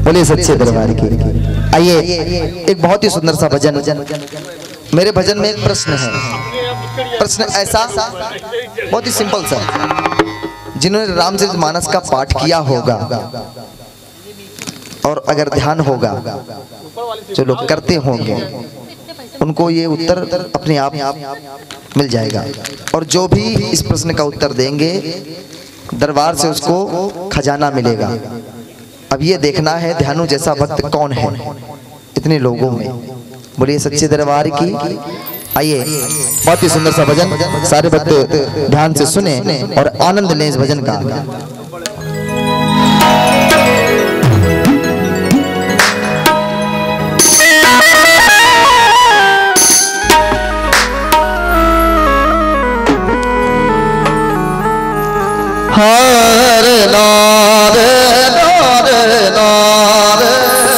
बोलिए सच्चे दरबार की। आइए एक बहुत ही सुंदर सा भजन। मेरे भजन में एक प्रश्न है। प्रश्न ऐसा बहुत ही सिंपल सा, जिन्होंने रामचरितमानस का पाठ किया होगा और अगर ध्यान होगा, जो लोग करते होंगे, उनको ये उत्तर अपने आप मिल जाएगा। और जो भी इस प्रश्न का उत्तर देंगे, दरबार से उसको खजाना मिलेगा। अब ये देखना है ध्यानु जैसा भक्त कौन है इतने लोगों में। बोलिए सच्चे दरबार की। आइए बहुत ही सुंदर सा भजन, सारे भक्त ध्यान से सुने और आनंद लें इस भजन का। हरे नारे नारे नारे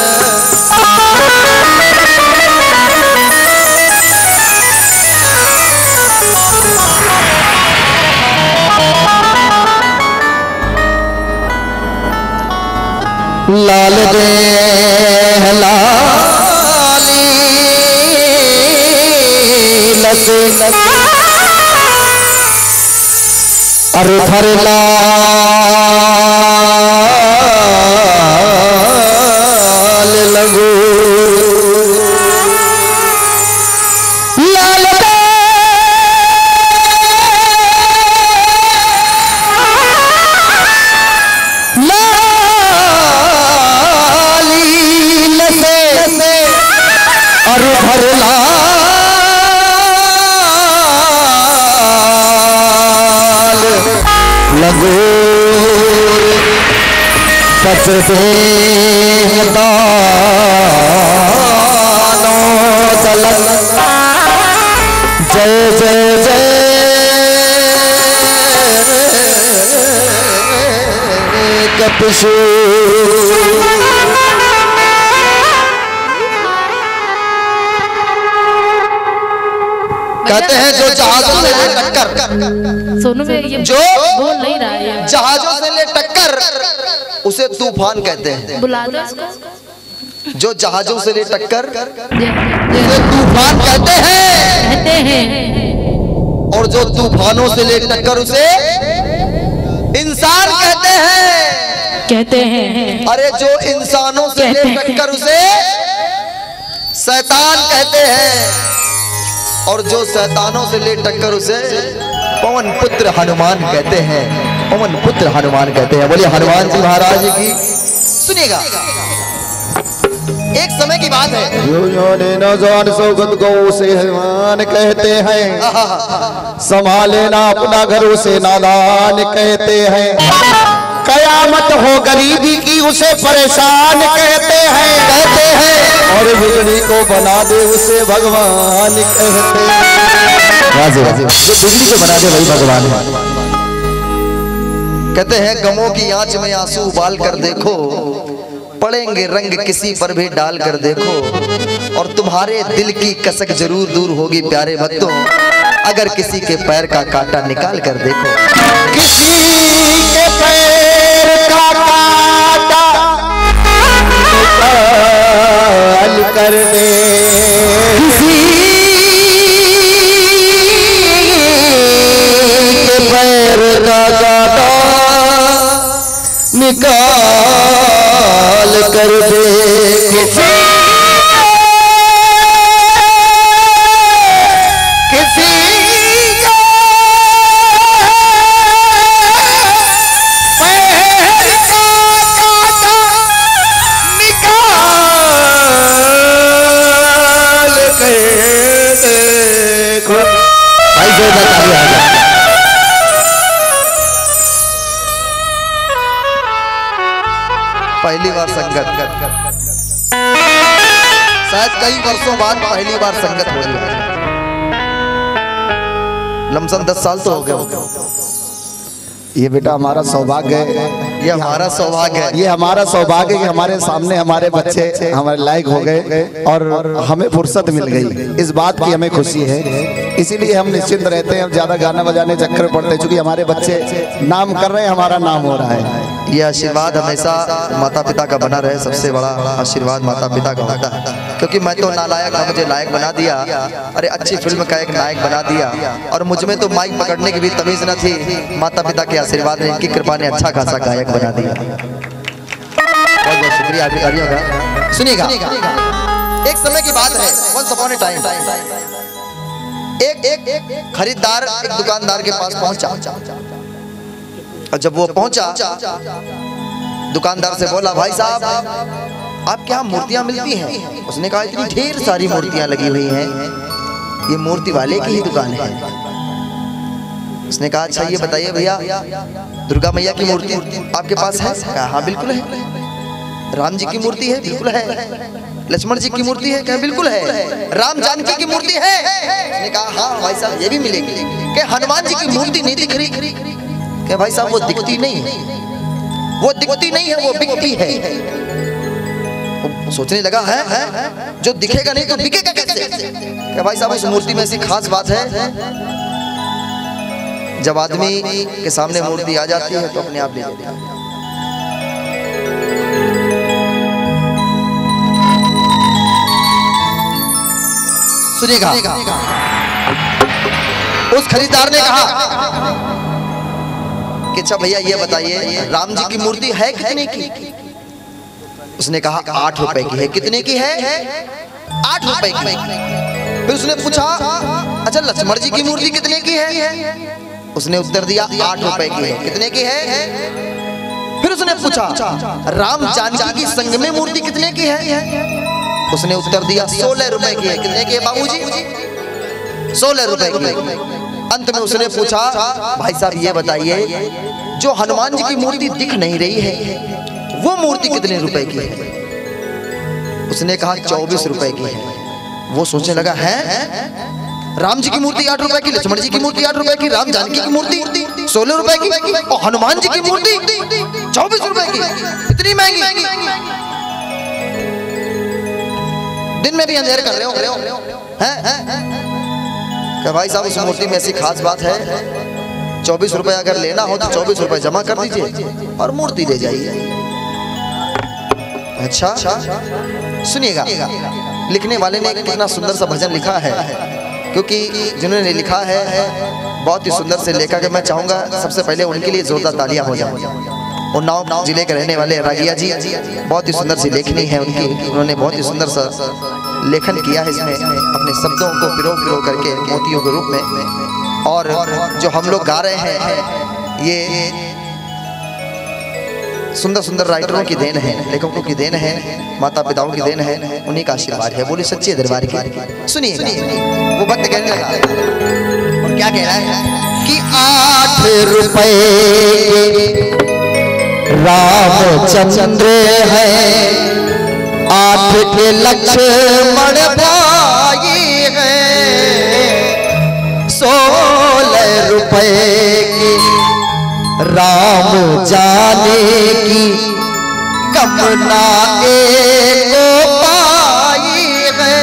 लाल दे लाली लसे अरे हरे लाल लगो लाल लाली लसे अरे हरे लगो सचते दानो दलन जय जय जय कपिशु। कहते हैं जो जहाजों से ले टक्कर, सोनू में ये जो बोल नहीं रहा है, जहाजों से ले टक्कर उसे तूफान कहते हैं। बुला दो इसको। जो जहाजों से ले टक्कर ये उसे तूफान कहते हैं, और जो तूफानों से ले टक्कर उसे इंसान कहते हैं। अरे जो इंसानों से ले टक्कर उसे शैतान कहते हैं, और जो शैतानों से ले टक्कर उसे पवन पुत्र हनुमान कहते हैं। पवन पुत्र हनुमान कहते हैं। बोलिए हनुमान जी महाराज की। सुनिएगा, एक समय की बात है। न जान सौगत गौ से हनुमान कहते हैं, संभाले ना अपना घर उसे नादान कहते हैं। कयामत हो गरीबी की उसे परेशान कहते हैं और बिगड़ी को बना दे उसे भगवान कहते हैं। जो बिगड़ी को बना दे वही भगवान है। कहते हैं गमों की आंच में आंसू उबाल कर देखो, पड़ेंगे रंग किसी पर भी डाल कर देखो, और तुम्हारे दिल की कसक जरूर दूर होगी प्यारे भक्तों, अगर किसी के पैर का कांटा निकाल कर देखो। किसी के पैर का कांटा निकाल कर दे, किसी के पैर का कांटा निकाल कर दे, किसी पहली बार संगत, शायद कई वर्षों बाद पहली बार संगत हो रही है। लमसम 10 साल तो हो गए। ये बेटा हमारा सौभाग्य है, ये हमारा सौभाग्य है, ये हमारा सौभाग्य है कि हमारे सामने हमारे बच्चे हमारे लायक हो गए और हमें फुर्सत मिल गई। इस बात की हमें खुशी है, इसीलिए हम निश्चिंत रहते हैं। हम ज्यादा गाना बजाने चक्कर पड़ते, चूंकि हमारे बच्चे नाम कर रहे हैं, हमारा नाम हो रहा है। ये आशीर्वाद हमेशा माता पिता का बना रहे। सबसे बड़ा आशीर्वाद माता पिता का होता है, क्योंकि मैं तो नालायक था, मुझे लायक बना दिया। अरे अच्छी फिल्म का एक नायक बना दिया, और मुझ में तो माइक पकड़ने की भी तमीज न थी। माता पिता के आशीर्वाद ने, इनकी कृपा ने अच्छा खासा गायक बना दिया। बहुत बहुत शुक्रिया आपकी तालियों का। सुनिएगा, एक समय की बात है, once upon a time, एक खरीदार एक दुकानदार के पास पहुंचा, और जब वो पहुंचा दुकानदार से बोला, भाई साहब आपके यहाँ मूर्तियां मिलती हैं? उसने कहा इतनी ढेर सारी मूर्तियां लगी हुई हैं, ये मूर्ति वाले की ही दुकान है। उसने कहा अच्छा ये बताइए भैया, दुर्गा मैया की मूर्ति आपके पास है? कहा हाँ बिल्कुल है। राम जी की मूर्ति है? बिल्कुल है। लक्ष्मण जी की मूर्ति है? क्या बिल्कुल है। राम जानकी की मूर्ति है? उसने कहा हाँ भाई साहब ये भी मिलेगी। क्या हनुमान जी की मूर्ति नहीं दिख रही? क्या भाई साहब वो दिखती नहीं है, वो दिखती नहीं है, वो बिकती है। सोचने लगा है जो दिखेगा नहीं तो बिकेगा कैसे? क्या भाई साहब उस मूर्ति में ऐसी खास बात है, जब आदमी के सामने मूर्ति आ जाती है तो अपने आप ले लेता है। सुनिएगा, उस खरीदार ने कहा कि अच्छा भैया ये बताइए राम जी की मूर्ति है कितने की? उसने कहा 8 रुपए की है। कितने की है? 8 रुपए की। फिर उसने पूछा अच्छा लक्ष्मण जी की मूर्ति कितने की है? उसने उत्तर दिया 8 रुपए की है। कितने की है? फिर उसने पूछा राम जानकी की संग में मूर्ति कितने की है? उसने उत्तर दिया 16 रुपए की है। कितने की है बाबूजी? 16 रुपए की। अंत में उसने पूछा भाई साहब ये बताइए जो हनुमान जी की मूर्ति दिख नहीं रही है वो मूर्ति कितने रुपए की है? उसने कहा 24 रुपए की है। वो सोचने लगा है राम जी की मूर्ति 8 रुपए की, लक्ष्मण जी की मूर्ति 8 रुपए की, राम जानकी की मूर्ति 16 रुपए की, और हनुमान जी की मूर्ति 24 रुपए की, इतनी महंगी। दिन में भी अंधेर कर रहे हो हैं? क्या भाई साहब उस मूर्ति में ऐसी खास बात है, 24 रुपए अगर लेना हो तो 24 रुपए जमा कर दीजिए और मूर्ति ले जाइए। अच्छा सुनिएगा, लिखने वाले ने कितना सुंदर सा भजन लिखा है, क्योंकि जिन्होंने लिखा है बहुत ही सुंदर से लेखा कि मैं चाहूंगा सबसे पहले उनके लिए जोरदार तालियां हो जाए। उन्नाव जिले के रहने वाले रागिया जी, बहुत ही सुंदर सी लेखनी है उनकी, उन्होंने बहुत ही सुंदर सा लेखन किया है इसमें, अपने शब्दों को पिरो करके मोतियों के रूप में। और जो हम लोग गा रहे हैं ये सुंदर सुंदर राइटरों की देन है, लेखकों की देन है, माता पिताओं की देन है, उन्हीं का आशीर्वाद है। बोली सच्चे दरबार की। सुनिए वो भक्त कहने लगा, और क्या कह रहा है कि 8 रुपए रामचंद्र है, 8 के लक्ष्मण भाई है, 16 रुपए की राम जाने की कमना एको पाई है।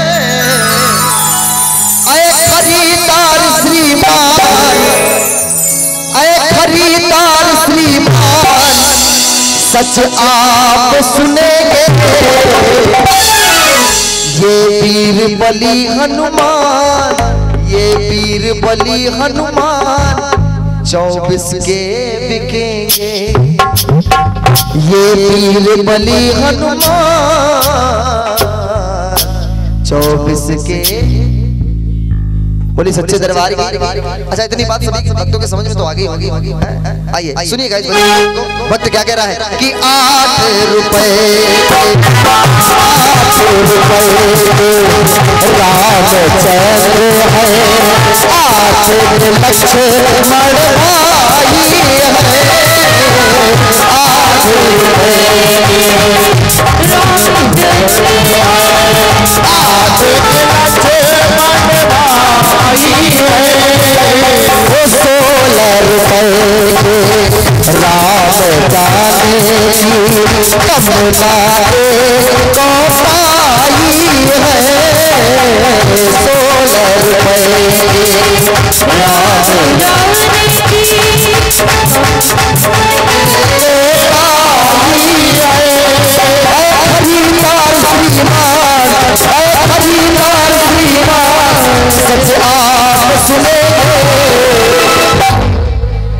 अय खरीदार श्रीमान, अय खरीदार श्रीमान, सच आप सुनेंगे ये वीर बली हनुमान, ये वीर बली हनुमान 24 के बिकेंगे, ये वीर बली हनुमान 24 के। बोली सच्चे दरबार की। अच्छा इतनी बात भक्तों के समझ में तो आ गई होगी। आइए सुनिएगा इस भक्त क्या कह रहा है कि 8 रुपए रामचंद्र है, 8 लक्ष्मण भाई है, 8 रुपए 8 लक्ष्मण भाई है, 16 रुपए के राम जाने की कमना को पाई है, 16 रुपए राम जाने की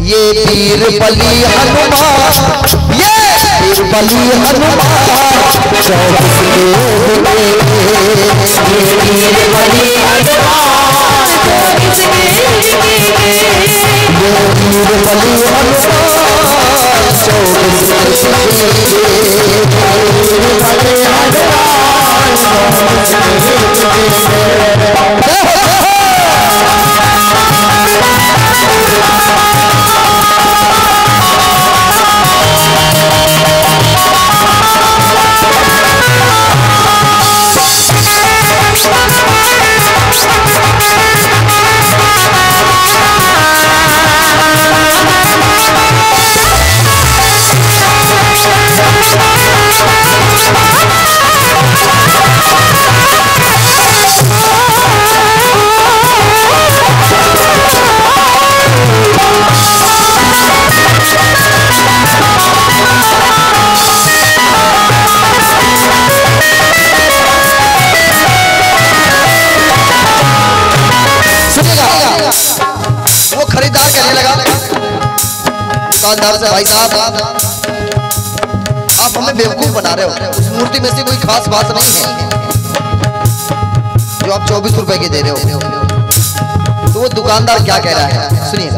ये पीर बली हनुमान, ये पीर बली हनुमान 24 गेंद के, ये पीर बली हनुमान 24 गेंद के, ये पीर बली हनुमान 24 गेंद के, पीर बली हनुमान 24 गेंद के। खरीदार कहने लगा दुकानदार से, भाई साहब आप हमें बेवकूफ बना रहे हो, उस मूर्ति में से कोई खास बात नहीं है जो आप 24 रुपए की दे रहे हो। तो वो दुकानदार क्या कह रहा है, सुनिएगा।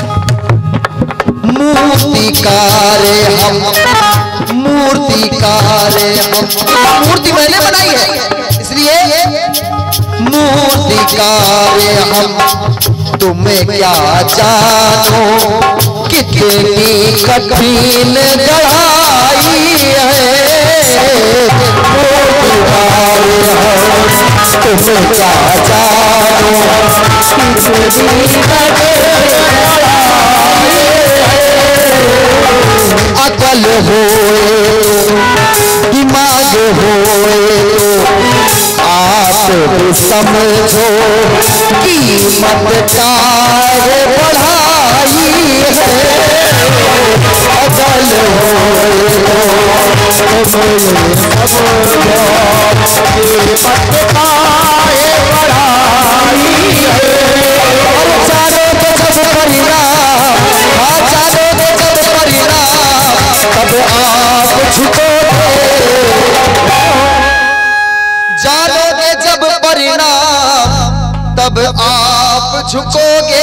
मूर्तिकार हम, मूर्तिकार हम, मूर्ति मैंने बनाई है इसलिए मूर्तिकार हम, तुम्हें क्या जानो कितनी कठिन गढ़ाई है, तुम्हें क्या जानो कितनी कठिन गढ़ाई है। अकल होए दिमाग होए आप समझो कीमत कार बढ़ाई है, अकल कीमत कार बढ़ाई है। और चारों जब परिणाम, चारों जब परिणाम तब आप झुकोगे, जानोगे जब परिणाम तब आप झुकोगे।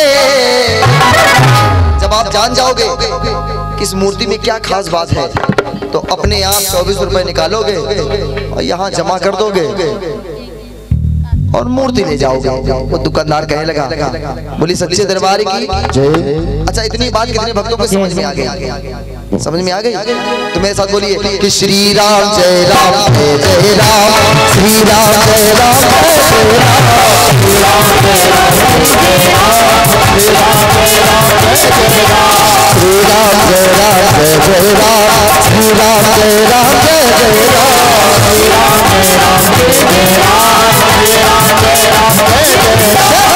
जब आप जान जाओगे किस मूर्ति में क्या खास बात है तो अपने आप 24 रुपए निकालोगे और यहाँ जमा कर दोगे और मूर्ति ले जाओगे। वो दुकानदार कहने लगा, बोली सच्चे दरबार की। अच्छा, इतनी बात कितने भक्तों को समझ में आ गई? समझ में आ गई तो मेरे साथ बोलिए कि श्री राम जय राम जय जय राम, श्री राम जय राम जय जय राम, श्री राम जय राम जय जय राम, श्री राम जय राम जय जय राम, श्री राम जय राम जय जय राम, श्री राम जय राम जय जय राम, श्री राम जय राम जय जय राम, श्री राम जय राम जय जय राम।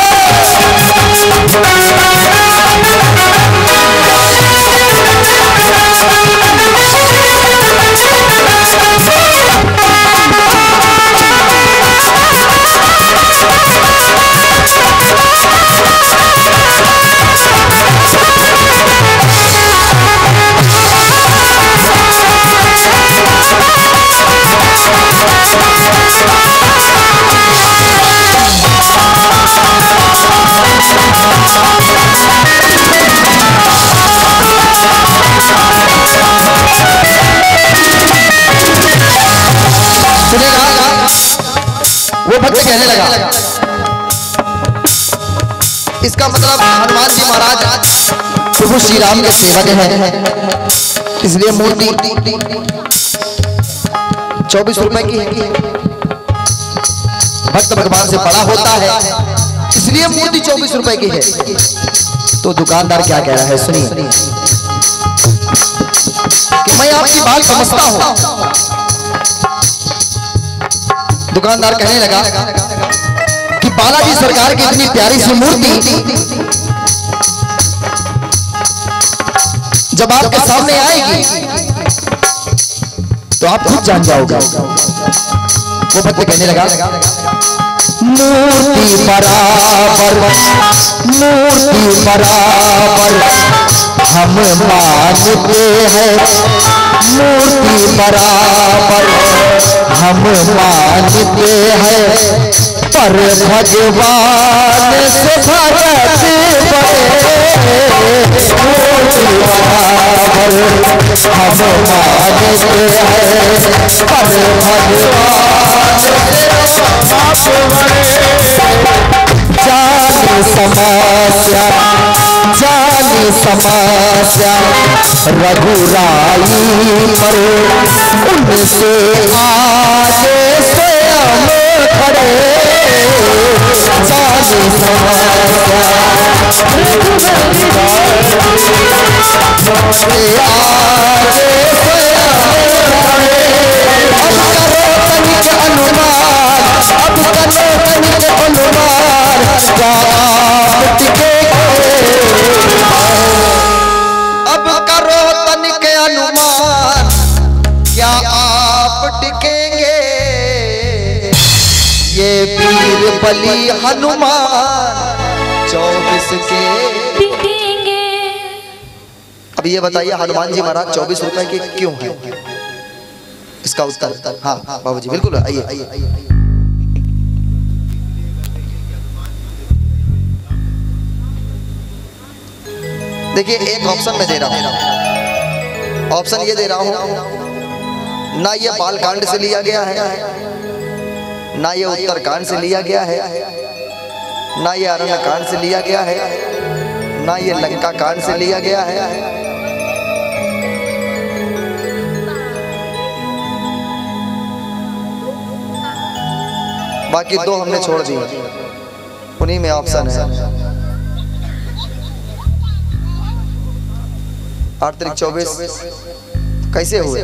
वो भक्त कहने लगा, इसका मतलब हनुमान जी महाराज प्रभु श्री राम के सेवक हैं, इसलिए मूर्ति 24 रुपए की है। भक्त भगवान से बड़ा होता है इसलिए मूर्ति 24 रुपए की है। तो दुकानदार क्या कह रहा है, सुनिए कि मैं आपकी बात समझता हूं। दुकानदार कहने लगा कि बालाजी सरकार की इतनी प्यारी सी मूर्ति जब आपके सामने आएगी तो आप खुद जान जाओगे। वो भक्त कहने लगा, मूर्ति बराबर हम मानते हैं मूर्ति बराबर, हम मानते हैं पर भगवान से भगत बड़े, मूर्ति बराबर हम मानते हैं पर भगवान से बाप बड़े। जानी समस्या जानी समस्या रघुराई पर उनसे आगे स्वयं खड़े, जानी समस्या रघुराई आगे स्वयं खड़े। अब करो तनिक अनुमान, अब करो तनिक अनुमान, क्या आप टिकेंगे? अब करो तनिक अनुमान, क्या आप टिकेंगे? ये वीर बलि हनुमान 24 के टिकेंगे। अब ये बताइए हनुमान जी महाराज 24 रुपए के क्यों हैं? इसका उत्तर हाँ बाबूजी बिल्कुल आइए आइए आइए। देखिए एक ऑप्शन में दे रहा हूं, ऑप्शन ये दे रहा हूं, ना ये बालकांड से लिया गया है, ना ये उत्तरकांड से लिया गया है, ना ये अरण्य कांड से लिया गया है, ना ये लंका कांड से लिया गया है। बाकी दो हमने छोड़ दिए, उन्हीं में ऑप्शन है 8 तारीख 24 कैसे हुए?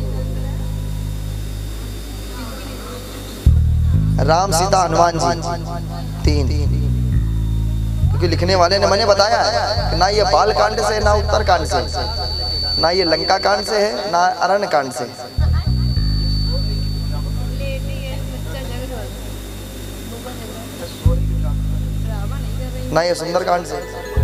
राम सीता हनुमान जी 3, क्योंकि लिखने वाले ने मैंने बताया है कि ना ये बाल कांड से, ना उत्तर कांड से, ना ये लंका कांड से है, ना अरण्य कांड से। ना ये सुंदरकांड से।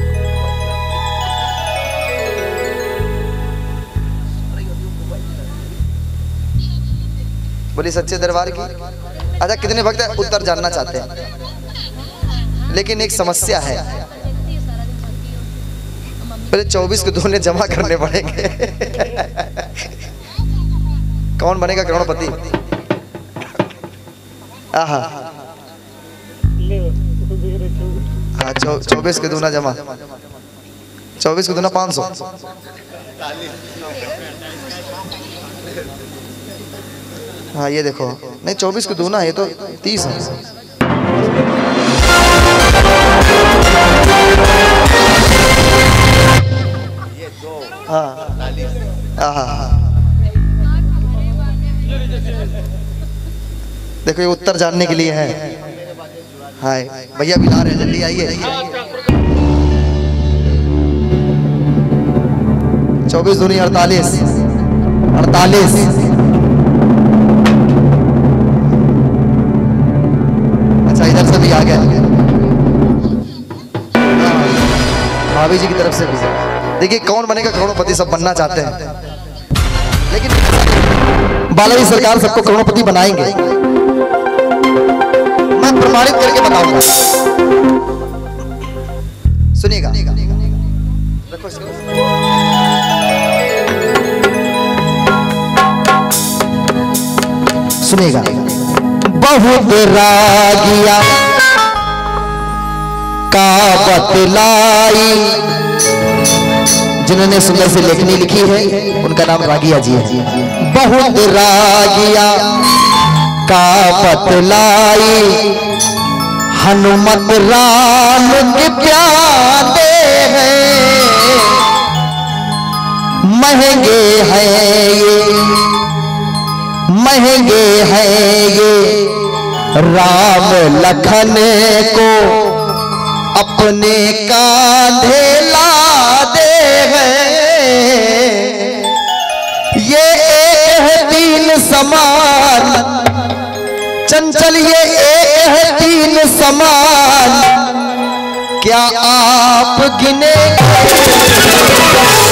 बोली सच्चे दरबार की। अच्छा कितने भक्त उत्तर जानना चाहते हैं, लेकिन एक समस्या है, पहले 24 को दोनों जमा करने पड़ेंगे। कौन बनेगा करोड़पति? हाँ 24 के दूना जमा, 24 के दूना 500। हाँ ये देखो, नहीं 24 को दूना, ये तो 30 है। हाँ देखो ये उत्तर जानने के लिए है। हाय भैया भी ला रहे हैं, जल्दी आइए। 24 दूनी 48, 48। अच्छा इधर से भी आ गया, भाभी जी की तरफ से भी। देखिए कौन बनेगा करोड़पति, सब बनना चाहते हैं, लेकिन बालाजी सरकार सबको करोड़पति बनाएंगे। मैं प्रमाणित करके बताऊंगा, सुनिएगा। सुनिएगा। बहुत रागिया का बतलाई, जिन्होंने सुंदर सी लेखनी लिखी है उनका नाम रागिया जी है। बहुत रागिया का बतलाई, हनुमत राम के प्यारे हैं, महंगे हैं ये, महंगे हैं ये, राम लखन को अपने कांधे लादे हैं। ये तीन समान चंचल, ये तीन समान क्या आप गिने?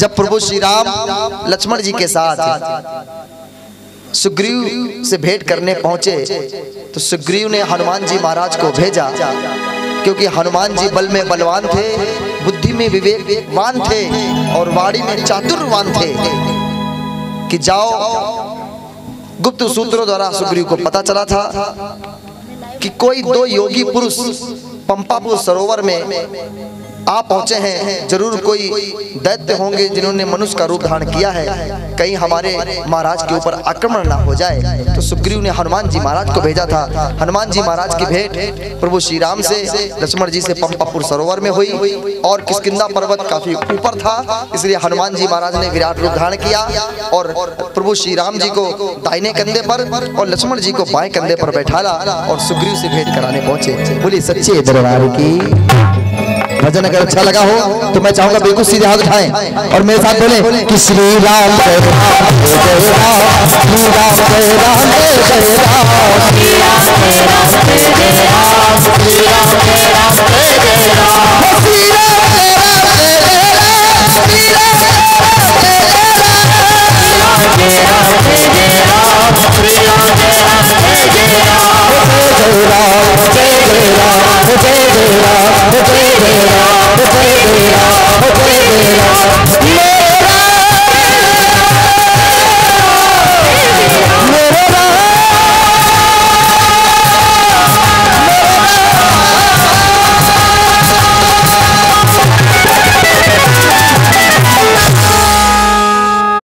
जब प्रभु श्री राम लक्ष्मण जी के साथ सुग्रीव से भेंट करने पहुंचे तो सुग्रीव ने हनुमान जी महाराज को भेजा, क्योंकि हनुमान जी बल में बलवान थे, बुद्धि में विवेकवान थे और वाणी में चातुर्यवान थे, कि जाओ। गुप्त सूत्रों द्वारा सुग्रीव को पता चला था कि कोई दो योगी पुरुष पंपापुर सरोवर में आ पहुंचे हैं, जरूर कोई दैत्य होंगे जिन्होंने मनुष्य का रूप धारण किया है, कहीं हमारे महाराज के ऊपर आक्रमण ना हो जाए। तो सुग्रीव ने हनुमान जी महाराज को भेजा था। हनुमान जी महाराज की भेंट प्रभु श्री राम से लक्ष्मण जी से पंपापुर सरोवर में हुई, और किष्किंधा पर्वत काफी ऊपर था, इसलिए हनुमान जी महाराज ने विराट रूप धारण किया और प्रभु श्री राम जी को दाहिने कंधे पर और लक्ष्मण जी को बाएं कंधे पर बैठाला और सुग्रीव से भेंट कराने पहुंचे। बोली सच्चे दरबार की। भजन अगर अच्छा लगा हो तो मैं चाहूंगा बिल्कुल सीधे हाथ उठाएं और मेरे साथ बोले कि श्री राम जय राम जय राम, श्री राम जय राम जय राम, श्री राम जय राम जय राम, श्री राम जय राम जय राम, श्री राम